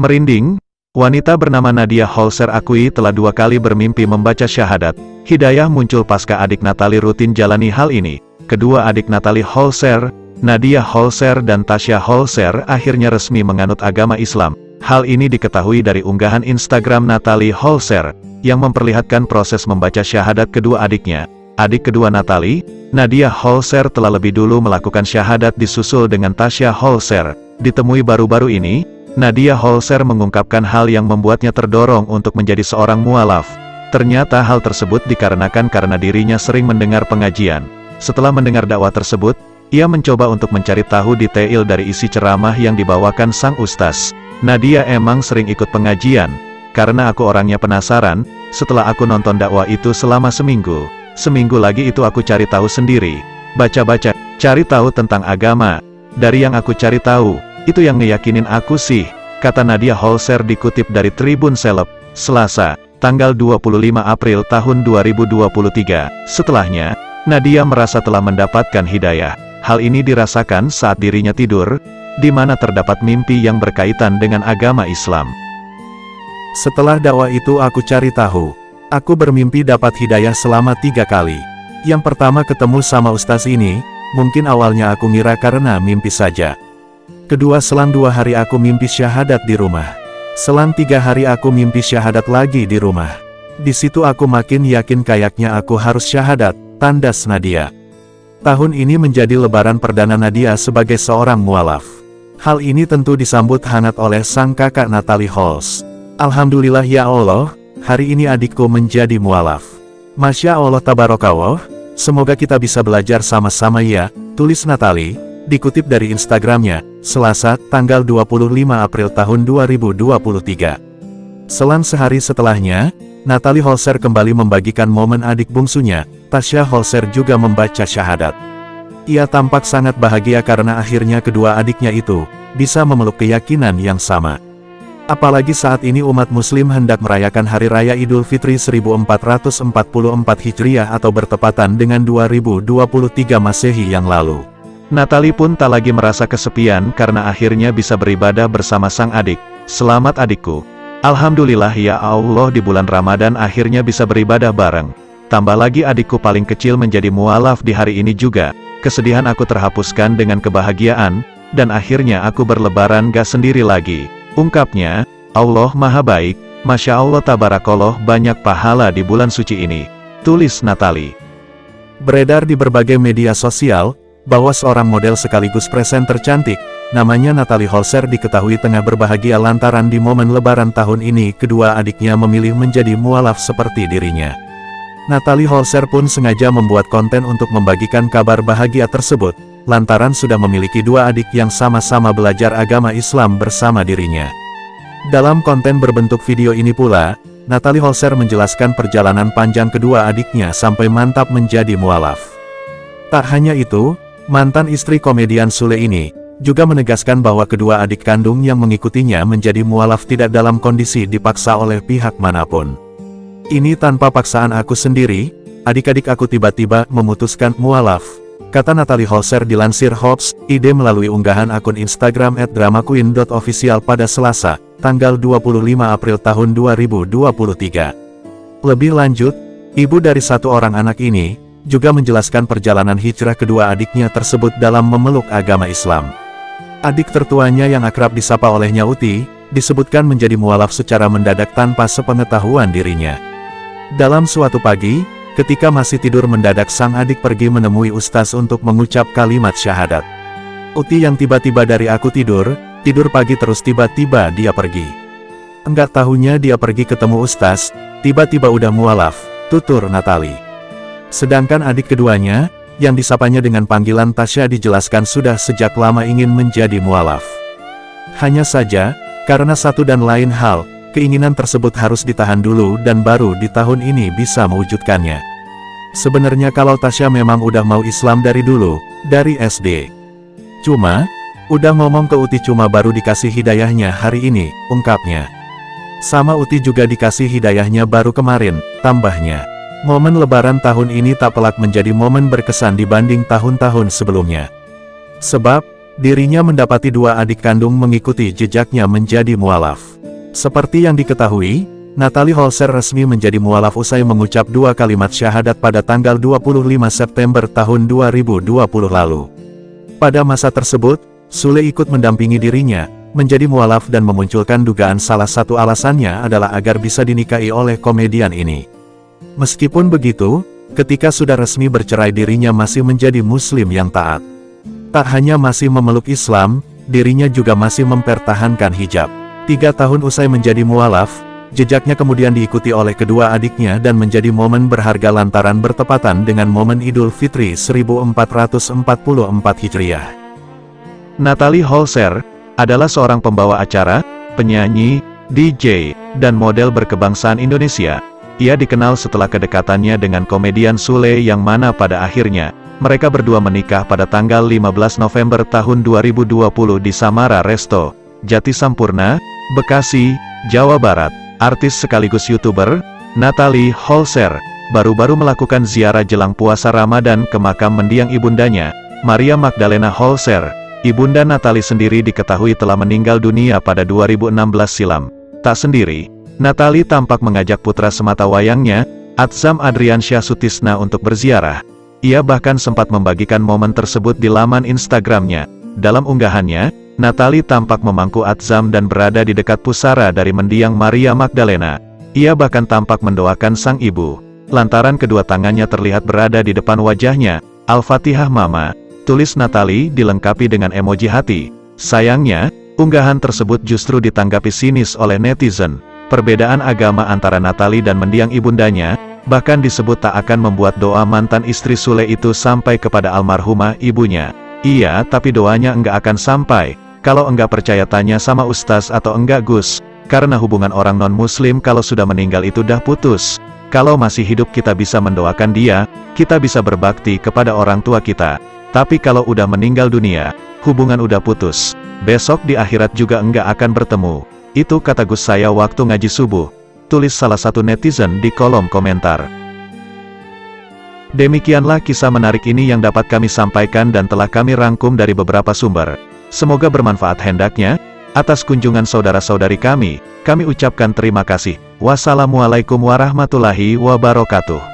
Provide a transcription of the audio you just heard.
Merinding, wanita bernama Nadia Holzer akui telah 2 kali bermimpi membaca syahadat. Hidayah muncul pasca adik Natalie rutin jalani hal ini. Kedua adik Natalie Holzer, Nadia Holzer dan Tasya Holzer akhirnya resmi menganut agama Islam. Hal ini diketahui dari unggahan Instagram Natalie Holzer, yang memperlihatkan proses membaca syahadat kedua adiknya. Adik kedua Natalie, Nadia Holzer telah lebih dulu melakukan syahadat disusul dengan Tasya Holzer. Ditemui baru-baru ini, Nadia Holzer mengungkapkan hal yang membuatnya terdorong untuk menjadi seorang mualaf. Ternyata hal tersebut dikarenakan karena dirinya sering mendengar pengajian. Setelah mendengar dakwah tersebut, ia mencoba untuk mencari tahu detail dari isi ceramah yang dibawakan sang ustaz. Nadia emang sering ikut pengajian, karena aku orangnya penasaran. Setelah aku nonton dakwah itu selama seminggu lagi itu aku cari tahu sendiri, baca-baca, cari tahu tentang agama. Dari yang aku cari tahu, itu yang ngeyakinin aku sih, kata Nadia Holzer dikutip dari Tribun Celeb, Selasa, tanggal 25 April tahun 2023. Setelahnya, Nadia merasa telah mendapatkan hidayah. Hal ini dirasakan saat dirinya tidur, di mana terdapat mimpi yang berkaitan dengan agama Islam. Setelah dakwah itu aku cari tahu. Aku bermimpi dapat hidayah selama 3 kali. Yang pertama ketemu sama ustaz ini, mungkin awalnya aku ngira karena mimpi saja. Kedua, selang 2 hari aku mimpi syahadat di rumah. Selang 3 hari aku mimpi syahadat lagi di rumah. Di situ aku makin yakin kayaknya aku harus syahadat, tandas Nadia. Tahun ini menjadi lebaran perdana Nadia sebagai seorang mualaf. Hal ini tentu disambut hangat oleh sang kakak Natalie Holzer. Alhamdulillah ya Allah, hari ini adikku menjadi mualaf. Masya Allah tabarakallah, semoga kita bisa belajar sama-sama ya, tulis Natalie, dikutip dari Instagramnya, Selasa, tanggal 25 April tahun 2023. Selang sehari setelahnya, Natalie Holzer kembali membagikan momen adik bungsunya, Tasya Holzer juga membaca syahadat. Ia tampak sangat bahagia karena akhirnya kedua adiknya itu bisa memeluk keyakinan yang sama. Apalagi saat ini umat muslim hendak merayakan Hari Raya Idul Fitri 1444 Hijriah atau bertepatan dengan 2023 Masehi yang lalu. Natalie pun tak lagi merasa kesepian karena akhirnya bisa beribadah bersama sang adik. Selamat adikku. Alhamdulillah ya Allah, di bulan Ramadan akhirnya bisa beribadah bareng. Tambah lagi adikku paling kecil menjadi mualaf di hari ini juga. Kesedihan aku terhapuskan dengan kebahagiaan, dan akhirnya aku berlebaran gak sendiri lagi. Ungkapnya, Allah Maha Baik, Masya Allah tabarakallah, banyak pahala di bulan suci ini, tulis Natalie. Beredar di berbagai media sosial, bahwa seorang model sekaligus presenter cantik, namanya Natalie Holzer diketahui tengah berbahagia lantaran di momen lebaran tahun ini kedua adiknya memilih menjadi mualaf seperti dirinya. Natalie Holzer pun sengaja membuat konten untuk membagikan kabar bahagia tersebut, lantaran sudah memiliki 2 adik yang sama-sama belajar agama Islam bersama dirinya. Dalam konten berbentuk video ini pula, Natalie Holzer menjelaskan perjalanan panjang kedua adiknya sampai mantap menjadi mualaf. Tak hanya itu, mantan istri komedian Sule ini juga menegaskan bahwa kedua adik kandung yang mengikutinya menjadi mualaf tidak dalam kondisi dipaksa oleh pihak manapun. Ini tanpa paksaan aku sendiri, adik-adik aku tiba-tiba memutuskan mualaf, kata Natalie Holzer dilansir Hops.id melalui unggahan akun Instagram @dramaqueen.official pada Selasa, tanggal 25 April tahun 2023. Lebih lanjut, ibu dari 1 orang anak ini juga menjelaskan perjalanan hijrah kedua adiknya tersebut dalam memeluk agama Islam. Adik tertuanya yang akrab disapa olehnya Uti, disebutkan menjadi mualaf secara mendadak tanpa sepengetahuan dirinya. Dalam suatu pagi, ketika masih tidur mendadak sang adik pergi menemui ustaz untuk mengucap kalimat syahadat. Uti yang tiba-tiba dari aku tidur pagi terus tiba-tiba dia pergi. Enggak tahunya dia pergi ketemu ustaz, tiba-tiba udah mualaf, tutur Natalie. Sedangkan adik keduanya, yang disapanya dengan panggilan Tasya dijelaskan sudah sejak lama ingin menjadi mualaf. Hanya saja, karena satu dan lain hal, keinginan tersebut harus ditahan dulu dan baru di tahun ini bisa mewujudkannya. Sebenarnya kalau Tasya memang udah mau Islam dari dulu, dari SD. Cuma, udah ngomong ke Uti cuma baru dikasih hidayahnya hari ini, ungkapnya. Sama Uti juga dikasih hidayahnya baru kemarin, tambahnya. Momen lebaran tahun ini tak pelak menjadi momen berkesan dibanding tahun-tahun sebelumnya. Sebab, dirinya mendapati 2 adik kandung mengikuti jejaknya menjadi mualaf. Seperti yang diketahui, Natalie Holzer resmi menjadi mualaf usai mengucap 2 kalimat syahadat pada tanggal 25 September tahun 2020 lalu. Pada masa tersebut, Sule ikut mendampingi dirinya, menjadi mualaf dan memunculkan dugaan salah satu alasannya adalah agar bisa dinikahi oleh komedian ini. Meskipun begitu, ketika sudah resmi bercerai dirinya masih menjadi muslim yang taat. Tak hanya masih memeluk Islam, dirinya juga masih mempertahankan hijab. 3 tahun usai menjadi mualaf, jejaknya kemudian diikuti oleh kedua adiknya dan menjadi momen berharga lantaran bertepatan dengan momen Idul Fitri 1444 Hijriah. Natalie Holzer adalah seorang pembawa acara, penyanyi, DJ, dan model berkebangsaan Indonesia. Ia dikenal setelah kedekatannya dengan komedian Sule yang mana pada akhirnya, mereka berdua menikah pada tanggal 15 November tahun 2020 di Samara Resto, Jati Sampurna, Bekasi, Jawa Barat. Artis sekaligus YouTuber, Natalie Holzer, baru-baru melakukan ziarah jelang puasa Ramadan ke makam mendiang ibundanya, Maria Magdalena Holzer. Ibunda Natalie sendiri diketahui telah meninggal dunia pada 2016 silam. Tak sendiri, Natalie tampak mengajak putra sematawayangnya, Atzam Adriansyah Sutisna untuk berziarah. Ia bahkan sempat membagikan momen tersebut di laman Instagramnya. Dalam unggahannya, Natalie tampak memangku Atzam dan berada di dekat pusara dari mendiang Maria Magdalena. Ia bahkan tampak mendoakan sang ibu, lantaran kedua tangannya terlihat berada di depan wajahnya. Al-Fatihah Mama, tulis Natalie dilengkapi dengan emoji hati. Sayangnya, unggahan tersebut justru ditanggapi sinis oleh netizen. Perbedaan agama antara Natalie dan mendiang ibundanya, bahkan disebut tak akan membuat doa mantan istri Sule itu sampai kepada almarhumah ibunya. Iya, tapi doanya enggak akan sampai. Kalau enggak percaya tanya sama Ustaz atau enggak Gus, karena hubungan orang non-muslim kalau sudah meninggal itu dah putus. Kalau masih hidup kita bisa mendoakan dia, kita bisa berbakti kepada orang tua kita. Tapi kalau udah meninggal dunia, hubungan udah putus. Besok di akhirat juga enggak akan bertemu. Itu kata Gus saya waktu ngaji subuh, tulis salah satu netizen di kolom komentar. Demikianlah kisah menarik ini yang dapat kami sampaikan dan telah kami rangkum dari beberapa sumber. Semoga bermanfaat hendaknya. Atas kunjungan saudara-saudari kami ucapkan terima kasih. Wassalamualaikum warahmatullahi wabarakatuh.